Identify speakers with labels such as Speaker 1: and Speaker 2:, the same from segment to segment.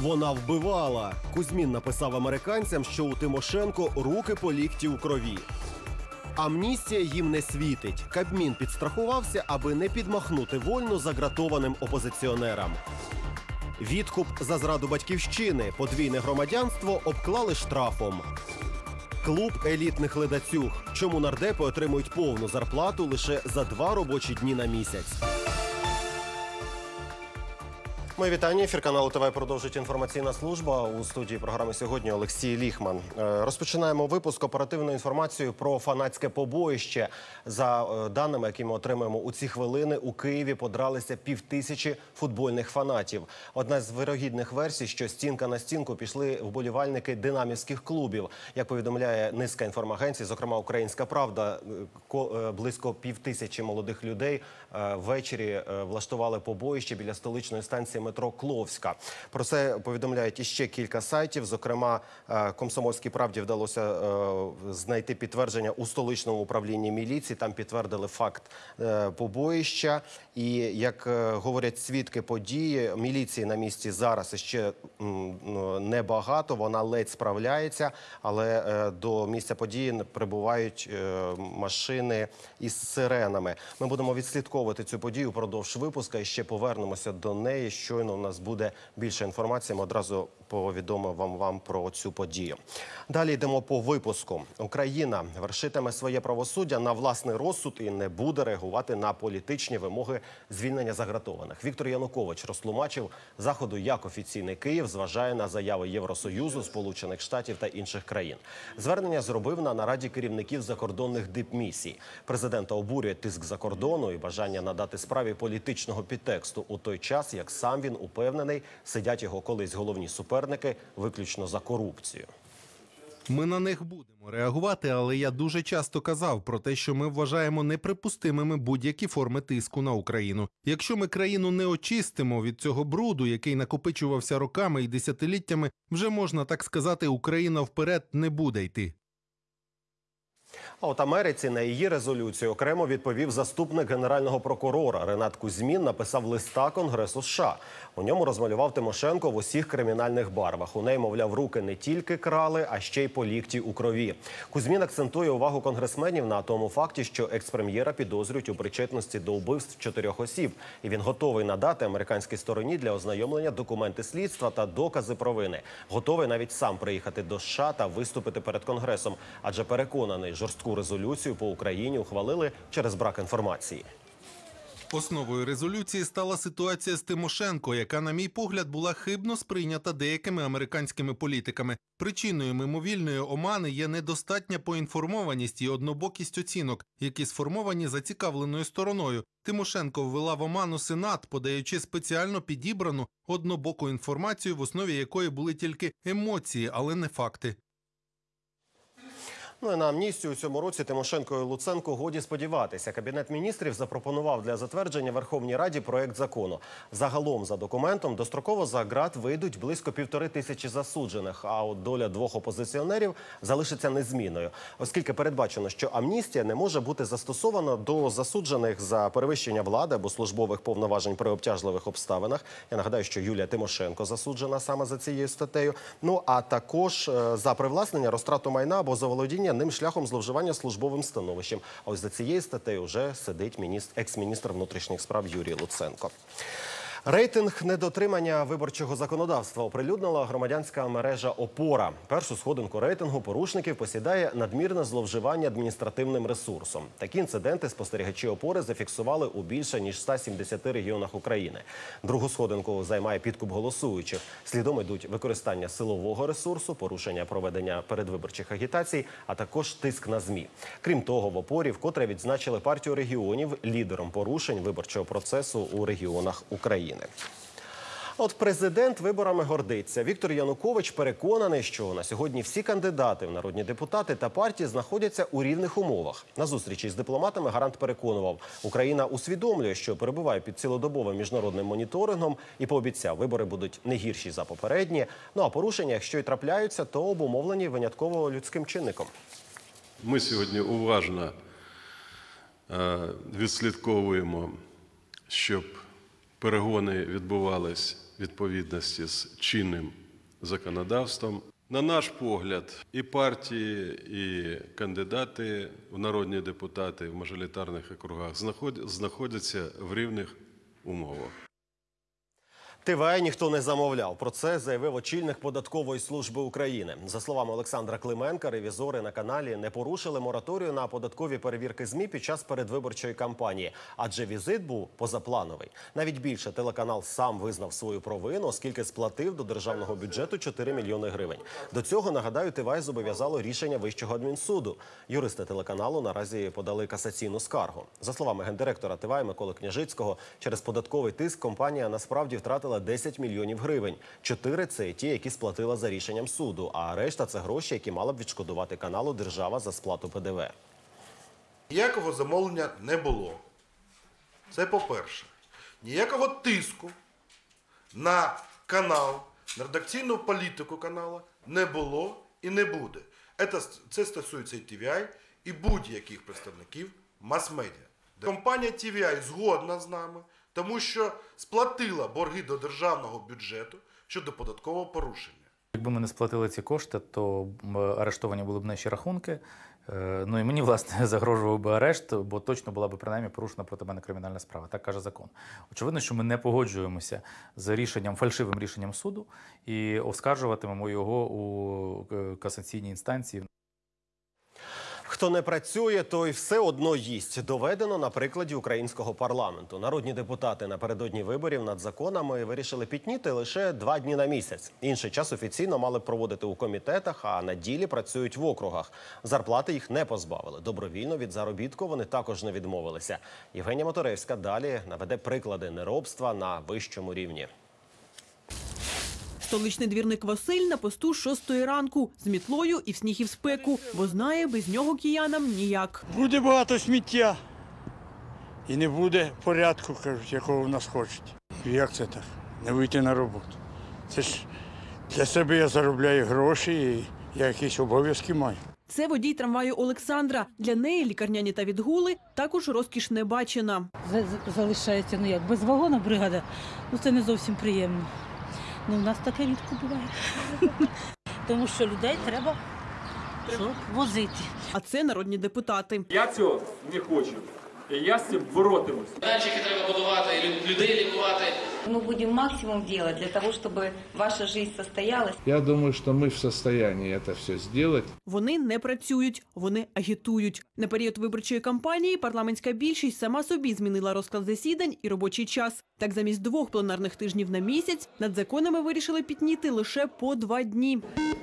Speaker 1: Вона вбивала. Кузьмін написав американцям, що у Тимошенко руки по лікті у крові. Амністія їм не світить. Кабмін підстрахувався, аби не підмахнути вольну загратованим опозиціонерам. Відкуп за зраду батьківщини, подвійне громадянство обклали штрафом. Клуб елітних ледацюг. Чому нардепи отримують повну зарплату лише за 2 робочі дні на місяць? Моє вітання. Ефір каналу ТВ продовжить інформаційна служба. У студії програми сьогодні Олексій Ліхман. Розпочинаємо випуск оперативною інформацією про фанатське побоїще. За даними, які ми отримуємо у ці хвилини, у Києві подралися 5000 футбольних фанатів. Одна з вирогідних версій, що стінка на стінку пішли вболівальники динамівських клубів. Як повідомляє низка інформагенцій, зокрема «Українська правда», близько 5000 молодих людей ввечері влаштували побоїще біля столичної станції метро Кловська. Про це повідомляють іще кілька сайтів. Зокрема, «Комсомольській правді» вдалося знайти підтвердження у столичному управлінні міліції. Там підтвердили факт побоїща. І, як говорять свідки події, міліції на місці зараз ще небагато. Вона ледь справляється, але до місця події прибувають машини із сиренами. Ми будемо відслідковувати цю подію впродовж випуска і ще повернемося до неї. Щойно у нас буде більше інформації, ми одразу повідомимо вам про цю подію. Далі йдемо по випуску. Україна вершитиме своє правосуддя на власний розсуд і не буде реагувати на політичні вимоги звільнення загратованих. Віктор Янукович розтлумачив Заходу, як офіційний Київ зважає на заяви Євросоюзу, Сполучених Штатів та інших країн. Звернення зробив на нараді керівників закордонних дипмісій. Президента обурює тиск за кордону і бажання надати справі політичного підтексту у той час, як сам він упевнений, сидять його колись головні суперники виключно за корупцію.
Speaker 2: Ми на них будемо реагувати, але я дуже часто казав про те, що ми вважаємо неприпустимими будь-які форми тиску на Україну. Якщо ми країну не очистимо від цього бруду, який накопичувався роками і десятиліттями, вже можна так сказати, Україна вперед не буде йти.
Speaker 1: А от Америці на її резолюцію окремо відповів заступник генерального прокурора. Ренат Кузьмін написав листа Конгресу США. У ньому розмалював Тимошенко в усіх кримінальних барвах. У неї, мовляв, руки не тільки крали, а ще й по лікті у крові. Кузьмін акцентує увагу конгресменів на тому факті, що екс-прем'єра підозрюють у причетності до вбивств 4 осіб. І він готовий надати американській стороні для ознайомлення документи слідства та докази провини. Готовий навіть сам приїхати до США та виступити перед Конгресом. Адже переконаний, жорстку резолюцію по Україні ухвалили через брак інформації.
Speaker 2: Основою резолюції стала ситуація з Тимошенко, яка, на мій погляд, була хибно сприйнята деякими американськими політиками. Причиною мимовільної омани є недостатня поінформованість і однобокість оцінок, які сформовані зацікавленою стороною. Тимошенко ввела в оману Сенат, подаючи спеціально підібрану однобоку інформацію, в основі якої були тільки емоції, але не факти.
Speaker 1: Ну і на амністію у цьому році Тимошенко і Луценко годі сподіватися. Кабінет міністрів запропонував для затвердження Верховній Раді проект закону. Загалом, за документом, достроково за ґрат вийдуть близько 1500 засуджених, а от доля 2 опозиціонерів залишиться незмінною. Оскільки передбачено, що амністія не може бути застосована до засуджених за перевищення влади або службових повноважень при обтяжливих обставинах. Я нагадаю, що Юлія Тимошенко засуджена саме за цією статтею. Ну, а також за привласнення, розтрату майна або заволодіння ним шляхом зловживання службовим становищем. А ось за цією статтею вже сидить екс-міністр внутрішніх справ Юрій Луценко. Рейтинг недотримання виборчого законодавства оприлюднила громадянська мережа «Опора». Першу сходинку рейтингу порушників посідає надмірне зловживання адміністративним ресурсом. Такі інциденти спостерігачі «Опори» зафіксували у більше ніж 170 регіонах України. Другу сходинку займає підкуп голосуючих. Слідом йдуть використання силового ресурсу, порушення проведення передвиборчих агітацій, а також тиск на ЗМІ. Крім того, в «Опорі» вкотре відзначили партію регіонів лідером порушень виборчого процесу у регіонах України. От президент виборами гордиться. Віктор Янукович переконаний, що на сьогодні всі кандидати в народні депутати та партії знаходяться у рівних умовах. На зустрічі з дипломатами гарант переконував, Україна усвідомлює, що перебуває під цілодобовим міжнародним моніторингом і пообіцяв, вибори будуть не гірші за попередні. Ну а порушення, якщо й трапляються, то обумовлені винятково людським чинником.
Speaker 3: Ми сьогодні уважно відслідковуємо, щоб перегони відбувались відповідності з чинним законодавством. На наш погляд, і партії, і кандидати в народні депутати в мажоритарних округах знаходяться в рівних умовах.
Speaker 1: ТВА ніхто не замовляв. Про це заявив очільник Податкової служби України. За словами Олександра Клименка, ревізори на каналі не порушили мораторію на податкові перевірки ЗМІ під час передвиборчої кампанії, адже візит був позаплановий. Навіть більше, телеканал сам визнав свою провину, оскільки сплатив до державного бюджету 4 мільйони гривень. До цього, нагадаю, ТВА зобов'язало рішення Вищого адмінсуду. Юристи телеканалу наразі подали касаційну скаргу. За словами гендиректора ТВА Миколи Княжицького, через податковий тиск компанія насправді втратила 10 мільйонів гривень. 4 – це ті, які сплатила за рішенням суду, а решта – це гроші, які мала б відшкодувати каналу держава за сплату ПДВ.
Speaker 4: Ніякого замовлення не було. Це по-перше. Ніякого тиску на канал, на редакційну політику каналу не було і не буде. Це стосується і TVI, і будь-яких представників мас-медіа. Компанія TVI згодна з нами, тому що сплатила борги до державного бюджету щодо податкового порушення.
Speaker 5: Якби ми не сплатили ці кошти, то арештовані були б наші рахунки. Ну і мені, власне, загрожував би арешт, бо точно була б принаймні порушена проти мене кримінальна справа. Так каже закон. Очевидно, що ми не погоджуємося з рішенням, фальшивим рішенням суду і оскаржуватимемо його у касаційній інстанції.
Speaker 1: Хто не працює, той все одно їсть. Доведено на прикладі українського парламенту. Народні депутати напередодні виборів над законами вирішили пітніти лише 2 дні на місяць. Інший час офіційно мали б проводити у комітетах, а на ділі працюють в округах. Зарплати їх не позбавили. Добровільно від заробітку вони також не відмовилися. Євгенія Моторевська далі наведе приклади неробства на вищому рівні.
Speaker 6: Столичний двірник Василь на посту з 6 ранку, з мітлою і в сніг і в спеку, бо знає, без нього киянам ніяк.
Speaker 7: Буде багато сміття і не буде порядку, кажуть, якого в нас хочуть. Як це так? Не вийти на роботу. Це ж для себе я заробляю гроші і я якісь обов'язки маю.
Speaker 6: Це водій трамваю Олександра. Для неї лікарняні та відгули також розкіш не бачена.
Speaker 8: Залишається, без вагона бригада, це не зовсім приємно. У нас таке рідко буває, тому що людей треба возити.
Speaker 6: А це народні депутати.
Speaker 9: Я цього не хочу, і я з цим боротимусь.
Speaker 10: Дальше треба будувати, людей лікувати.
Speaker 8: Ми будемо максимум робити для того, щоб ваша життя состоялась.
Speaker 11: Я думаю, що ми в стані це все зробити.
Speaker 6: Вони не працюють, вони агітують. На період виборчої кампанії парламентська більшість сама собі змінила розклад засідань і робочий час. Так замість 2 пленарних тижнів на місяць над законами вирішили пітніти лише по 2 дні.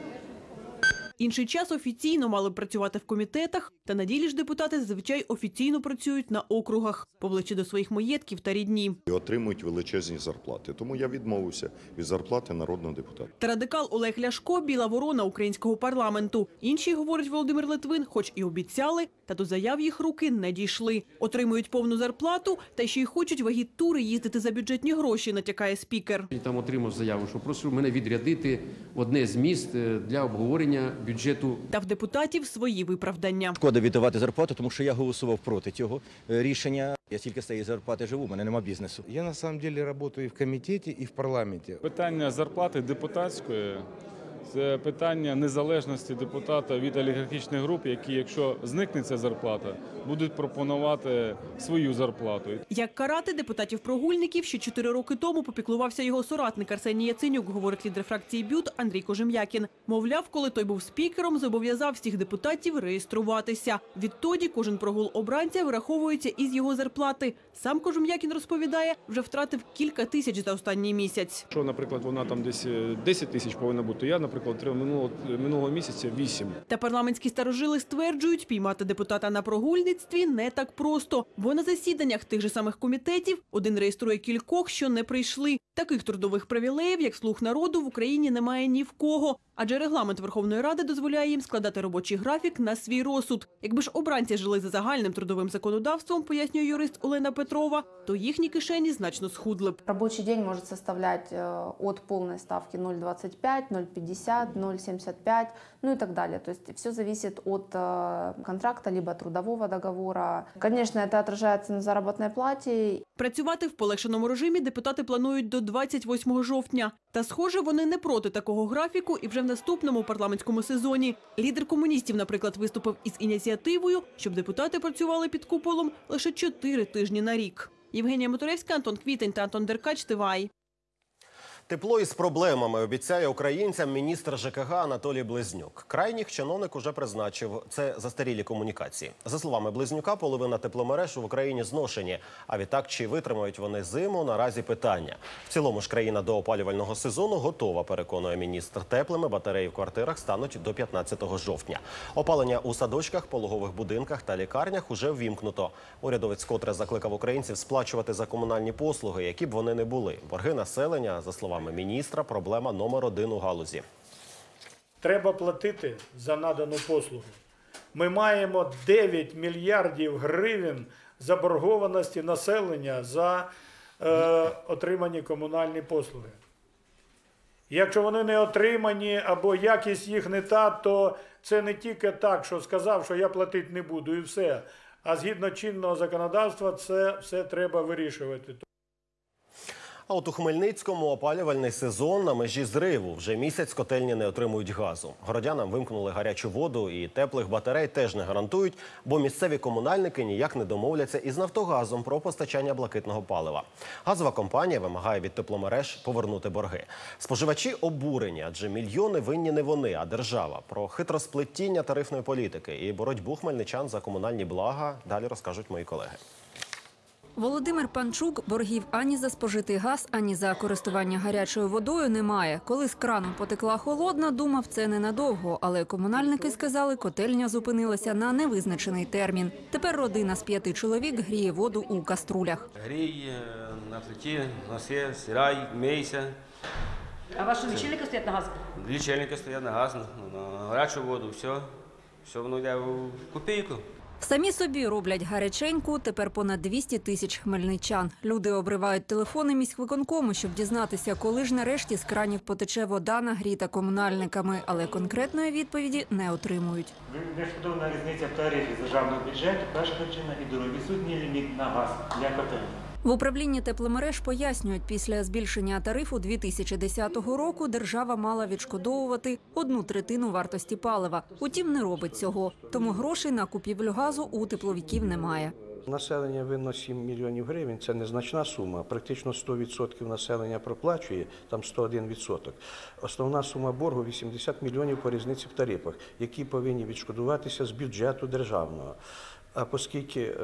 Speaker 6: Інший час офіційно мали б працювати в комітетах, та на ділі ж депутати зазвичай офіційно працюють на округах, поближче до своїх маєтків та рідні.
Speaker 12: І отримують величезні зарплати. Тому я відмовився від зарплати народного депутата.
Speaker 6: Та радикал Олег Ляшко – біла ворона українського парламенту. Інші, говорить Володимир Литвин, хоч і обіцяли, та до заяв їх руки не дійшли. Отримують повну зарплату, та ще й хочуть в агіттури їздити за бюджетні гроші, натякає спікер.
Speaker 13: І там отримав заяву, що прошу мене відрядити в одне з міст для обговорення бюджету.
Speaker 6: Та в депутатів свої виправдання.
Speaker 14: Шкода віддавати зарплату, тому що я голосував проти цього рішення. Я тільки з цієї зарплати живу, у мене нема бізнесу.
Speaker 11: Я на самом деле працюю і в комітеті, і в парламенті.
Speaker 9: Питання зарплати депутатської – це питання незалежності депутата від олігархічних груп, які, якщо зникне ця зарплата, будуть пропонувати свою зарплату.
Speaker 6: Як карати депутатів-прогульників, ще 4 роки тому попіклувався його соратник Арсеній Яценюк, говорить лідер фракції БЮТ Андрій Кожем'якін. Мовляв, коли той був спікером, зобов'язав всіх депутатів реєструватися. Відтоді кожен прогул обранця вираховується із його зарплати. Сам Кожем'якін розповідає, вже втратив кілька тисяч за останній місяць.
Speaker 9: Що, наприклад, вона там десь 10 тисяч повинна бути, я, наприклад, отримав минулого місяця 8.
Speaker 6: Та парламентські старожили стверджують, піймати депутата на прогульництві не так просто. Бо на засіданнях тих же самих комітетів один реєструє кількох, що не прийшли. Таких трудових привілеїв, як «Слуг народу», в Україні немає ні в кого. Адже регламент Верховної Ради дозволяє їм складати робочий графік на свій розсуд. Якби ж обранці жили за загальним трудовим законодавством, пояснює юрист Олена Петрова, то їхні кишені значно схудли б.
Speaker 15: Робочий день може составляти від повної ставки 0,25, 0,50. 0,60, 0,75, ну и так далее. То есть все зависит от контракта, либо трудового договора. Конечно, это отражается на заработной плате.
Speaker 6: Працювати в полегшеному режимі депутати планують до 28 жовтня. Та, схоже, вони не проти такого графіку і вже в наступному парламентському сезоні. Лідер комуністів, наприклад, виступив із ініціативою, щоб депутати працювали під куполом лише 4 тижні на рік. Євгенія Моторевська, Антон Квітень та Антон Деркач, ТВАЙ.
Speaker 1: Тепло із проблемами обіцяє українцям міністр ЖКГ Анатолій Близнюк. Крайніх чиновник уже призначив. Це застарілі комунікації. За словами Близнюка, половина тепломереж в Україні зношені. А відтак, чи витримають вони зиму, наразі питання. В цілому ж країна до опалювального сезону готова, переконує міністр. Теплими батареї в квартирах стануть до 15 жовтня. Опалення у садочках, пологових будинках та лікарнях уже ввімкнуто. Урядовець вкотре закликав українців сплачувати за комунальні послуги, які б вони не були. Борги населення, за словами міністра, проблема номер 1 у галузі.
Speaker 16: Треба платити за надану послугу. Ми маємо 9 мільярдів гривень заборгованості населення за отримані комунальні послуги. Якщо вони не отримані або якість їх не та, то це не тільки так, що сказав, що я платити не буду і все. А згідно чинного законодавства це все треба вирішувати.
Speaker 1: А от у Хмельницькому опалювальний сезон на межі зриву. Вже місяць котельні не отримують газу. Городянам вимкнули гарячу воду і теплих батарей теж не гарантують, бо місцеві комунальники ніяк не домовляться із «Нафтогазом» про постачання блакитного палива. Газова компанія вимагає від тепломереж повернути борги. Споживачі обурені, адже мільйони винні не вони, а держава. Про хитросплетіння тарифної політики і боротьбу хмельничан за комунальні блага далі розкажуть мої колеги.
Speaker 17: Володимир Панчук боргів ані за спожитий газ, ані за користування гарячою водою немає. Коли з крану потекла холодна, думав, це ненадовго. Але комунальники сказали, котельня зупинилася на невизначений термін. Тепер родина з 5 чоловік гріє воду у каструлях.
Speaker 18: Грій на плиті, носи, стирай, мийся.
Speaker 19: А ваші лічильники стоять на газ?
Speaker 18: Лічильники стоять на газ, на гарячу воду, все воно йде в копійку.
Speaker 17: Самі собі роблять гаряченьку, тепер понад 200 тисяч хмельничан. Люди обривають телефони міськвиконкому, щоб дізнатися, коли ж нарешті з кранів потече вода, нагріта комунальниками. Але конкретної відповіді не отримують.
Speaker 20: Безподобна різниця в тарифі державного бюджету, перша причина і друга. Відсутній ліміт на газ для котельні.
Speaker 17: В управлінні тепломереж пояснюють, після збільшення тарифу 2010 року держава мала відшкодовувати 1/3 вартості палива. Утім, не робить цього. Тому грошей на купівлю газу у тепловиків немає.
Speaker 21: Населення винно 7 мільйонів гривень, це незначна сума. Практично 100% населення проплачує, там 101%. Основна сума боргу 80 мільйонів по різниці в тарифах, які повинні відшкодуватися з бюджету державного. А оскільки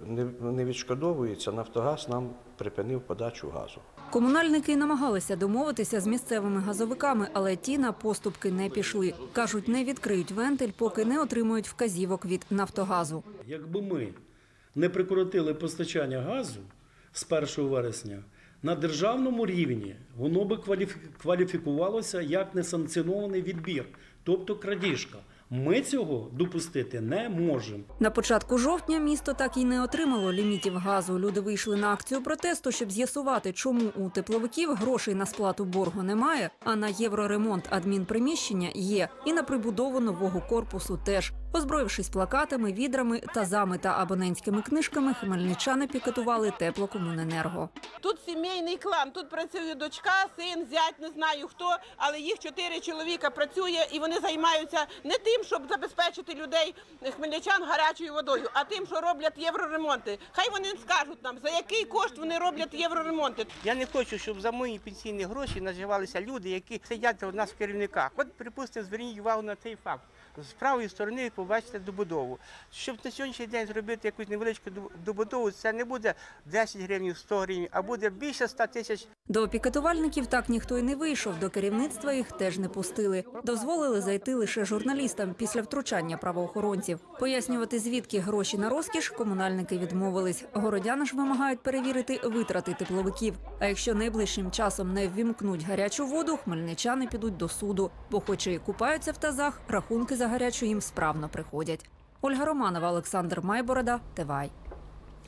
Speaker 21: не відшкодовується, «Нафтогаз» нам припинив подачу газу.
Speaker 17: Комунальники намагалися домовитися з місцевими газовиками, але ті на поступки не пішли. Кажуть, не відкриють вентиль, поки не отримують вказівок від «Нафтогазу».
Speaker 22: Якби ми не прикоротили постачання газу з 1 вересня, на державному рівні воно би кваліфікувалося як несанкціонований відбір, тобто крадіжка. Ми цього допустити не можемо.
Speaker 17: На початку жовтня місто так і не отримало лімітів газу. Люди вийшли на акцію протесту, щоб з'ясувати, чому у тепловиків грошей на сплату боргу немає, а на євроремонт адмінприміщення є. І на прибудову нового корпусу теж. Озброївшись плакатами, відрами, тазами та абонентськими книжками, хмельничани пікетували Теплокомуненерго.
Speaker 23: Тут сімейний клан, тут працює дочка, син, зять, не знаю хто, але їх 4 чоловіка працює і вони займаються не тим, щоб забезпечити людей, хмельничан, гарячою водою, а тим, що роблять євроремонти. Хай вони скажуть нам, за який кошт вони роблять євроремонти.
Speaker 24: Я не хочу, щоб за мої пенсійні гроші наживалися люди, які сидять у нас в керівниках. От, припустимо, зверніть увагу на цей факт. З правої сторони побачите добудову. Щоб на сьогоднішній день зробити якусь невеличку добудову, це не буде 10 гривень, 100 гривень, а буде більше 100 тисяч.
Speaker 17: До пікетувальників так ніхто й не вийшов, до керівництва їх теж не пустили. Дозволили зайти лише журналістам після втручання правоохоронців. Пояснювати, звідки гроші на розкіш, комунальники відмовились. Городяни ж вимагають перевірити витрати тепловиків. А якщо найближчим часом не ввімкнуть гарячу воду, хмельничани підуть до суду. Бо хоч і купаються в тазах, рахунки за гарячу їм справно приходять. Ольга Романова, Олександр Майборода, ТВАЙ.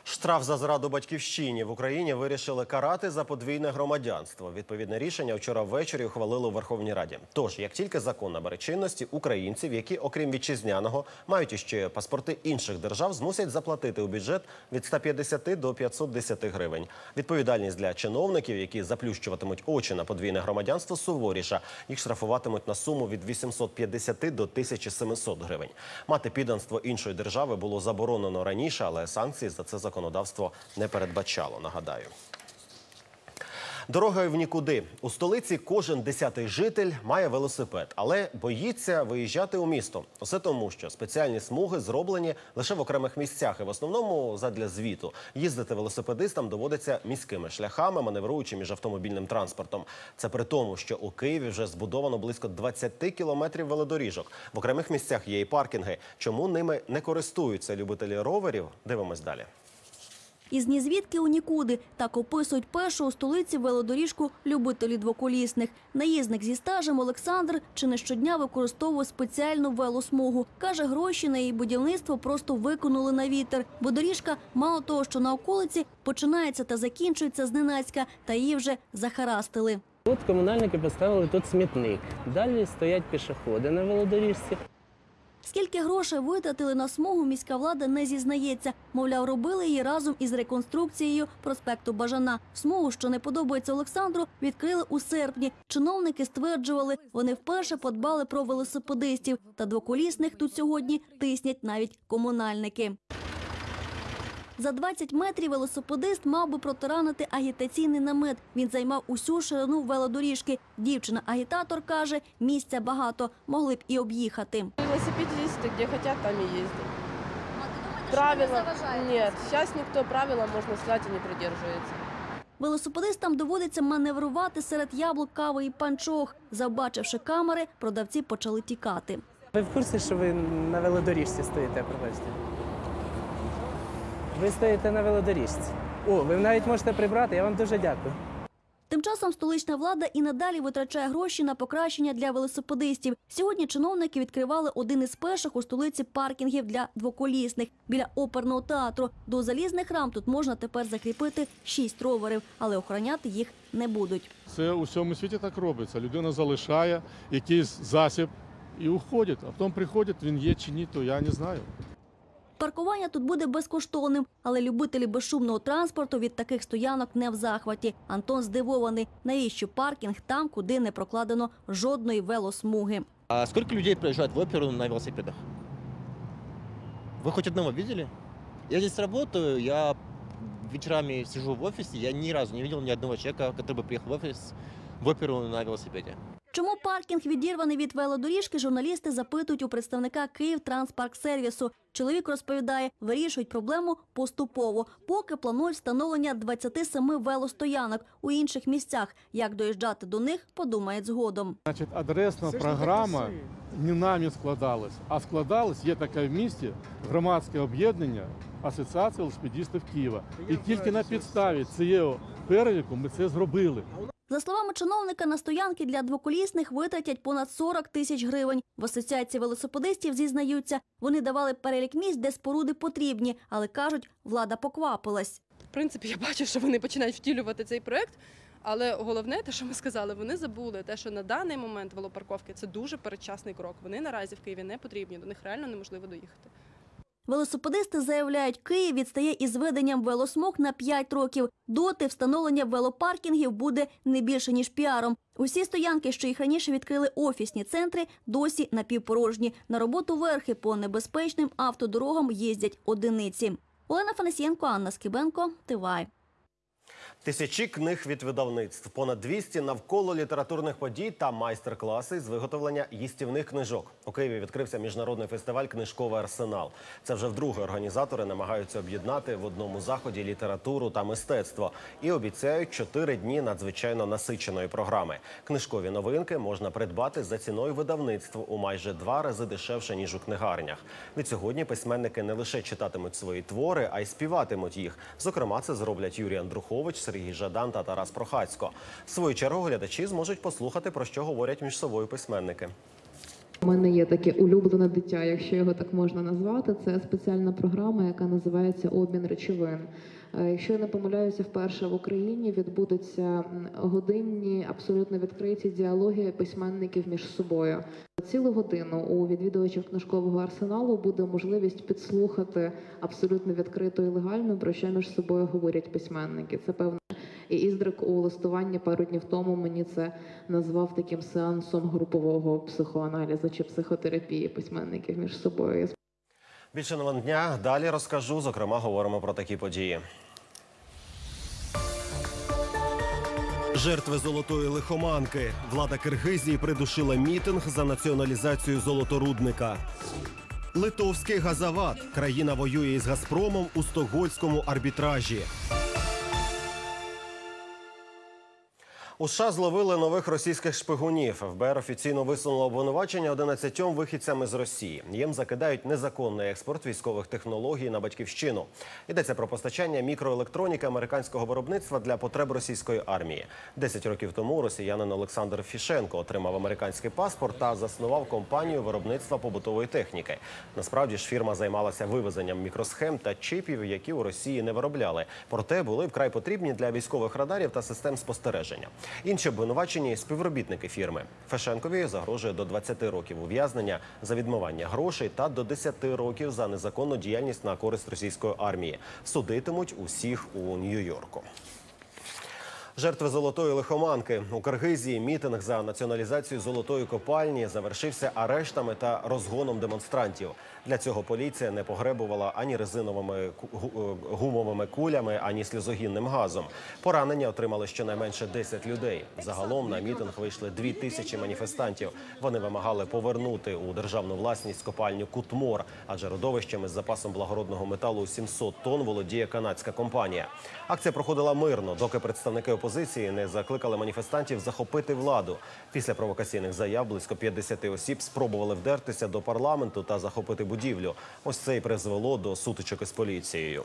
Speaker 1: Штраф за зраду батьківщині в Україні вирішили карати за подвійне громадянство. Відповідне рішення вчора ввечері ухвалили у Верховній Раді. Тож, як тільки закон набере чинності, українців, які, окрім вітчизняного, мають іще паспорти інших держав, змусять заплатити у бюджет від 150 до 510 гривень. Відповідальність для чиновників, які заплющуватимуть очі на подвійне громадянство, суворіша. Їх штрафуватимуть на суму від 850 до 1700 гривень. Мати підданство іншої держави було заборонено раніше, але санкції за це законодавство не передбачало, нагадаю. Дорогою в нікуди. У столиці кожен 10-й житель має велосипед, але боїться виїжджати у місто. Усе тому, що спеціальні смуги зроблені лише в окремих місцях і в основному задля звіту. Їздити велосипедистам доводиться міськими шляхами, маневруючи між автомобільним транспортом. Це при тому, що у Києві вже збудовано близько 20 кілометрів велодоріжок. В окремих місцях є і паркінги. Чому ними не користуються любителі роверів? Дивимось далі.
Speaker 2: Із нізвідки у нікуди. Так описують першу у столиці велодоріжку любителі двоколісних. Наїзник зі стажем Олександр чи не щодня використовує спеціальну велосмугу. Каже, гроші на її будівництво просто викинули на вітер. Бо доріжка мало того, що на околиці, починається та закінчується зненацька, та її вже захарастили.
Speaker 3: Тут комунальники поставили тут смітник. Далі стоять пішоходи на велодоріжці.
Speaker 2: Скільки грошей витратили на смугу, міська влада не зізнається. Мовляв, робили її разом із реконструкцією проспекту Бажана. Смугу, що не подобається Олександру, відкрили у серпні. Чиновники стверджували, вони вперше подбали про велосипедистів. Та двоколісних тут сьогодні тиснять навіть комунальники. За 20 метрів велосипедист мав би протаранити агітаційний намет. Він займав усю ширину велодоріжки. Дівчина-агітатор каже, місця багато, могли б і об'їхати.
Speaker 4: Велосипедисты, где хотят, там и ездят. Правила нет. Сейчас никто правила, можно сказать, и не придерживается.
Speaker 2: Велосипедистам доводиться маневрувати серед яблук, кави і панчох. Забачивши камери, продавці почали тікати.
Speaker 3: Ви в курсі, що ви на велодоріжці стоїте, пробачте? Ви стоїте на велодоріжці. О, ви навіть можете прибрати, я вам дуже дякую.
Speaker 2: Тим часом столична влада і надалі витрачає гроші на покращення для велосипедистів. Сьогодні чиновники відкривали один із перших у столиці паркінгів для двоколісних. Біля оперного театру до залізних рам тут можна тепер закріпити 6 роверів, але охороняти їх не будуть.
Speaker 5: Це у всьому світі так робиться. Людина залишає якийсь засіб і уходить, а потім приходить, він є чи ні, то я не знаю.
Speaker 2: Паркування тут буде безкоштовним, але любителі безшумного транспорту від таких стоянок не в захваті. Антон здивований, навіщо паркінг там, куди не прокладено жодної велосмуги.
Speaker 25: А сколько людей приезжают в оперу на велосипедах? Вы хоть одного видели? Я здесь работаю, я вечерами сижу в офисе, я ни разу не видел ни одного человека, который бы приехал в офис, в оперу на велосипеде.
Speaker 2: Чому паркінг відірваний від велодоріжки, журналісти запитують у представника «Київтранспарксервісу». Чоловік розповідає, вирішують проблему поступово, поки планують встановлення 27 велостоянок у інших місцях. Як доїжджати до них, подумають згодом.
Speaker 5: Значить, адресна програма не нами складалась, а складалась, є таке в місті, громадське об'єднання Асоціації велосипедистів Києва. І тільки на підставі цього переліку ми це зробили.
Speaker 2: За словами чиновника, на стоянки для двоколісних витратять понад 40 тисяч гривень. В Асоціації велосипедистів зізнаються, вони давали перелік місць, де споруди потрібні, але кажуть, влада поквапилась.
Speaker 26: В принципі, я бачу, що вони починають втілювати цей проект, але головне, те, що ми сказали, вони забули те, що на даний момент велопарковки – це дуже передчасний крок. Вони наразі в Києві не потрібні, до них реально неможливо доїхати.
Speaker 2: Велосипедисти заявляють, Київ відстає із веденням велосмуг на 5 років. Доти встановлення велопаркінгів буде не більше, ніж піаром. Усі стоянки, що їх раніше відкрили офісні центри, досі напівпорожні. На роботу верхи по небезпечним автодорогам їздять одиниці. Олена Фанасієнко, Анна Скибенко, ТВАЙ.
Speaker 1: Тисячі книг від видавництв, понад 200 навколо літературних подій та майстер-класи з виготовлення їстівних книжок. У Києві відкрився міжнародний фестиваль «Книжковий арсенал». Це вже вдруге організатори намагаються об'єднати в одному заході літературу та мистецтво. І обіцяють 4 дні надзвичайно насиченої програми. Книжкові новинки можна придбати за ціною видавництв у майже 2 рази дешевше, ніж у книгарнях. Відсьогодні письменники не лише читатимуть свої твори, а й співатимуть їх. Зокрема, це зроблять Юрій Андрухович, Сергій Жадан та Тарас Прохацько. В свою чергу глядачі зможуть послухати, про що говорять між собою письменники.
Speaker 7: У мене є таке улюблене дитя, якщо його так можна назвати. Це спеціальна програма, яка називається «Обмін речовин». Якщо я не помиляюся, вперше в Україні відбудуться годинні, абсолютно відкриті діалоги письменників між собою. Цілу годину у відвідувачів книжкового арсеналу буде можливість підслухати абсолютно відкрито і легально, про що між собою говорять письменники. Це певно. І Іздрик у листуванні пару днів тому мені це назвав таким сеансом групового психоаналізу чи психотерапії письменників між собою.
Speaker 1: Більше новин дня далі розкажу. Зокрема, говоримо про такі події. Жертви золотої лихоманки. Влада Киргизії придушила мітинг за націоналізацію золоторудника. Литовський газоват. Країна воює із «Газпромом» у стокгольмському арбітражі. У США зловили нових російських шпигунів. ФБР офіційно висунуло обвинувачення 11 вихідцям із Росії. Їм закидають незаконний експорт військових технологій на батьківщину. Йдеться про постачання мікроелектроніки американського виробництва для потреб російської армії. 10 років тому росіянин Олександр Фішенко отримав американський паспорт та заснував компанію виробництва побутової техніки. Насправді ж фірма займалася вивезенням мікросхем та чипів, які у Росії не виробляли. Проте були вкрай потрібні для військових радарів та систем спостереження. Інші обвинувачені – співробітники фірми. Фешенкові загрожує до 20 років ув'язнення за відмивання грошей та до 10 років за незаконну діяльність на користь російської армії. Судитимуть усіх у Нью-Йорку. Жертви золотої лихоманки. У Киргизії мітинг за націоналізацію золотої копальні завершився арештами та розгоном демонстрантів. Для цього поліція не погребувала ані резиновими гумовими кулями, ані сльозогінним газом. Поранення отримали щонайменше 10 людей. Загалом на мітинг вийшли 2000 маніфестантів. Вони вимагали повернути у державну власність копальню Кутмор, адже родовищами з запасом благородного металу у 700 тонн володіє канадська компанія. Акція проходила мирно, доки представники опозиції не закликали маніфестантів захопити владу. Після провокаційних заяв близько 50 осіб спробували вдертися до парламенту та захопити будівлю. Ось це і призвело до сутичок із поліцією.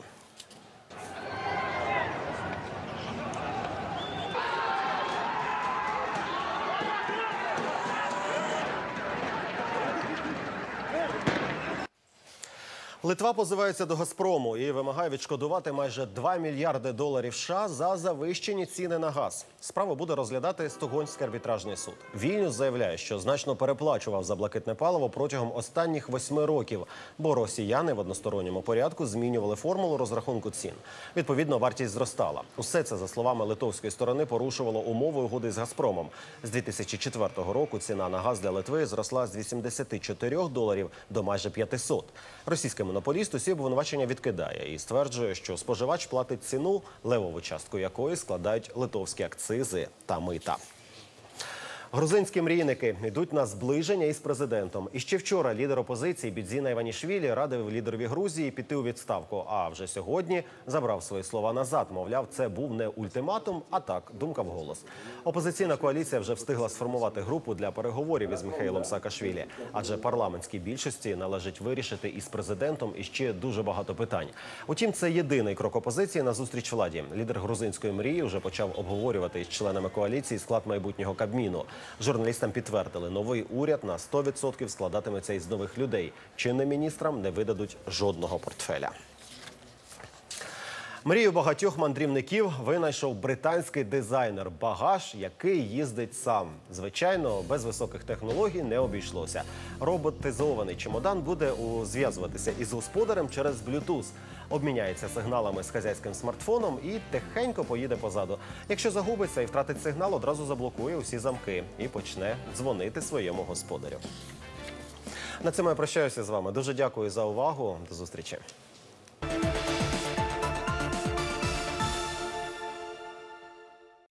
Speaker 1: Литва позивається до «Газпрому» і вимагає відшкодувати майже 2 мільярди доларів США за завищені ціни на газ. Справу буде розглядати Стокгольмський арбітражний суд. Вільнюс заявляє, що значно переплачував за блакитне паливо протягом останніх 8 років, бо росіяни в односторонньому порядку змінювали формулу розрахунку цін. Відповідно, вартість зростала. Усе це, за словами литовської сторони, порушувало умови угоди з «Газпромом». З 2004 року ціна на газ для Литви зросла з 84 доларів до майже 500. Російський монополіст усі обвинувачення відкидає і стверджує, що споживач платить ціну, левову частку якої складають литовські акцизи та мита. Грузинські мрійники йдуть на зближення із президентом. І ще вчора лідер опозиції Бідзіна Іванішвілі радив лідерові Грузії піти у відставку. А вже сьогодні забрав свої слова назад. Мовляв, це був не ультиматум, а так, думка вголос. Опозиційна коаліція вже встигла сформувати групу для переговорів із Міхеїлом Саакашвілі. Адже парламентській більшості належить вирішити із президентом іще дуже багато питань. Утім, це єдиний крок опозиції на зустріч владі. Лідер грузинської мрії вже почав обговорювати із членами коаліції склад майбутнього Кабміну. Журналістам підтвердили, новий уряд на 100% складатиметься із нових людей. Чинним міністрам не видадуть жодного портфеля. Мрію багатьох мандрівників винайшов британський дизайнер. Багаж, який їздить сам. Звичайно, без високих технологій не обійшлося. Роботизований чемодан буде зв'язуватися із господарем через Bluetooth. Обміняється сигналами з хазяйським смартфоном і тихенько поїде позаду. Якщо загубиться і втратить сигнал, одразу заблокує усі замки і почне дзвонити своєму господарю. На цьому я прощаюся з вами. Дуже дякую за увагу. До зустрічі.